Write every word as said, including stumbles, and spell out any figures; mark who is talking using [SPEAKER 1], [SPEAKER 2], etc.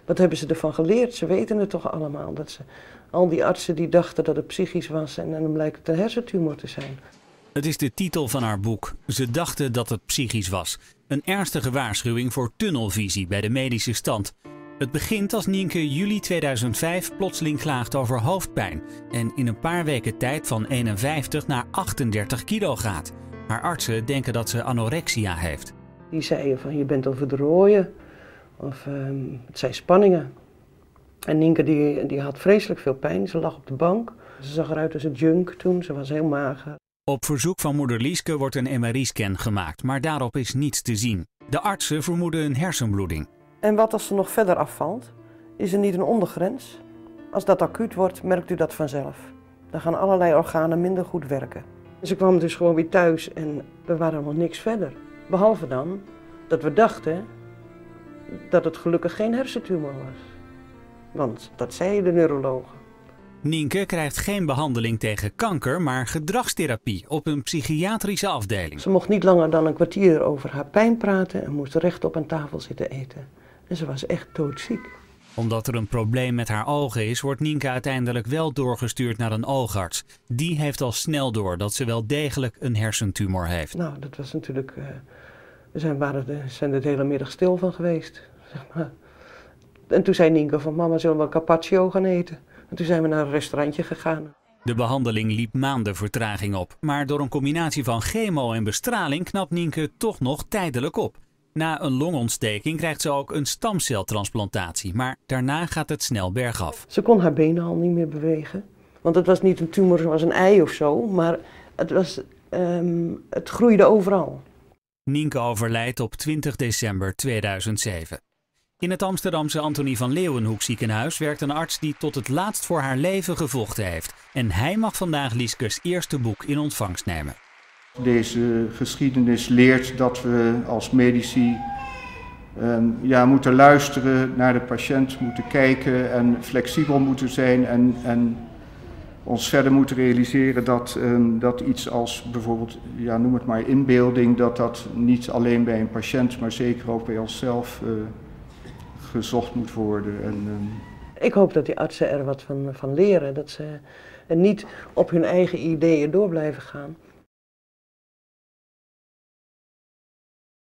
[SPEAKER 1] Wat hebben ze ervan geleerd? Ze weten het toch allemaal. Dat ze, al die artsen die dachten dat het psychisch was en dan blijkt het een hersentumor te zijn.
[SPEAKER 2] Het is de titel van haar boek. Ze dachten dat het psychisch was. Een ernstige waarschuwing voor tunnelvisie bij de medische stand. Het begint als Nienke juli tweeduizend vijf plotseling klaagt over hoofdpijn en in een paar weken tijd van eenenvijftig naar achtendertig kilo gaat. Haar artsen denken dat ze anorexia heeft.
[SPEAKER 1] Die zeiden van je bent over de rooien of um, het zijn spanningen. En Nienke die, die had vreselijk veel pijn, ze lag op de bank. Ze zag eruit als een junk toen, ze was heel mager.
[SPEAKER 2] Op verzoek van moeder Lieske wordt een M R I-scan gemaakt, maar daarop is niets te zien. De artsen vermoeden een hersenbloeding.
[SPEAKER 1] En wat als ze nog verder afvalt? Is er niet een ondergrens? Als dat acuut wordt, merkt u dat vanzelf. Dan gaan allerlei organen minder goed werken. Ze kwam dus gewoon weer thuis en we waren nog niks verder. Behalve dan dat we dachten dat het gelukkig geen hersentumor was. Want dat zeiden de neurologen.
[SPEAKER 2] Nienke krijgt geen behandeling tegen kanker, maar gedragstherapie op een psychiatrische afdeling.
[SPEAKER 1] Ze mocht niet langer dan een kwartier over haar pijn praten en moest rechtop aan tafel zitten eten. En ze was echt doodziek.
[SPEAKER 2] Omdat er een probleem met haar ogen is, wordt Nienke uiteindelijk wel doorgestuurd naar een oogarts. Die heeft al snel door dat ze wel degelijk een hersentumor heeft.
[SPEAKER 1] Nou, dat was natuurlijk... Uh, we zijn, waren de, zijn er de hele middag stil van geweest. Zeg maar. En toen zei Nienke van mama, zullen we een carpaccio gaan eten? En toen zijn we naar een restaurantje gegaan.
[SPEAKER 2] De behandeling liep maanden vertraging op. Maar door een combinatie van chemo en bestraling knapt Nienke toch nog tijdelijk op. Na een longontsteking krijgt ze ook een stamceltransplantatie. Maar daarna gaat het snel bergaf.
[SPEAKER 1] Ze kon haar benen al niet meer bewegen. Want het was niet een tumor zoals een ei of zo. Maar het, was, um, het groeide overal.
[SPEAKER 2] Nienke overlijdt op twintig december tweeduizend zeven. In het Amsterdamse Antonie van Leeuwenhoek ziekenhuis werkt een arts die tot het laatst voor haar leven gevochten heeft. En hij mag vandaag Lieskes eerste boek in ontvangst nemen.
[SPEAKER 3] Deze geschiedenis leert dat we als medici um, ja, moeten luisteren naar de patiënt, moeten kijken en flexibel moeten zijn. En, en ons verder moeten realiseren dat, um, dat iets als bijvoorbeeld, ja, noem het maar inbeelding, dat dat niet alleen bij een patiënt, maar zeker ook bij onszelf uh, gezocht moet worden. En, um...
[SPEAKER 1] Ik hoop dat die artsen er wat van, van leren, dat ze niet op hun eigen ideeën door blijven gaan.